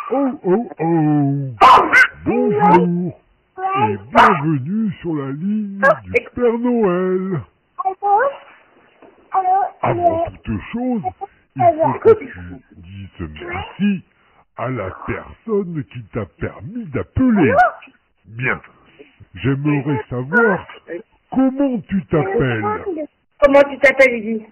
Oh oh oh! Bonjour et bienvenue sur la ligne du Père Noël. Avant toute chose, il faut que tu dises merci à la personne qui t'a permis d'appeler. Bien, j'aimerais savoir comment tu t'appelles. Comment tu t'appelles, Lydie?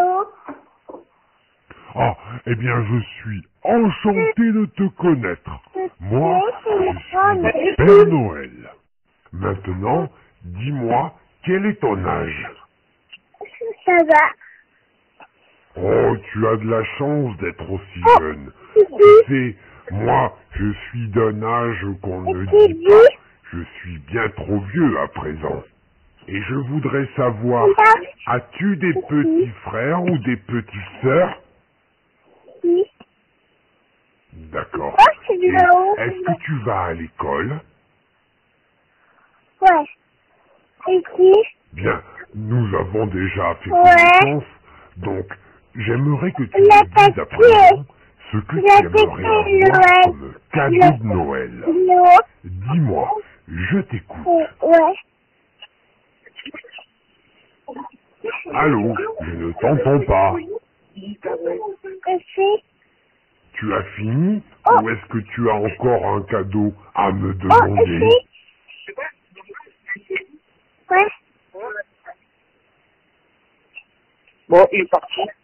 Ah, eh bien, je suis enchanté de te connaître. Moi, je suis le Père Noël. Maintenant, dis-moi, quel est ton âge? Ça va. Oh, tu as de la chance d'être aussi jeune. Tu sais, moi, je suis d'un âge qu'on ne dit pas. Je suis bien trop vieux à présent. Et je voudrais savoir, as-tu des petits frères ou des petites sœurs? Oui. D'accord. C'est Et là-haut. est-ce que tu vas à l'école? Ouais. Et qui? Bien, nous avons déjà fait Ouais. connaissance, donc j'aimerais que tu Il a me dises à tapé. présent ce que Il tu a aimerais tapé avoir Noël. comme cadeau de Noël. Non. Dis-moi, je t'écoute. Ouais. Allô, je ne t'entends pas. Et puis? Tu as fini ou est-ce que tu as encore un cadeau à me Et demander? puis? Ouais. Bon, il est parti.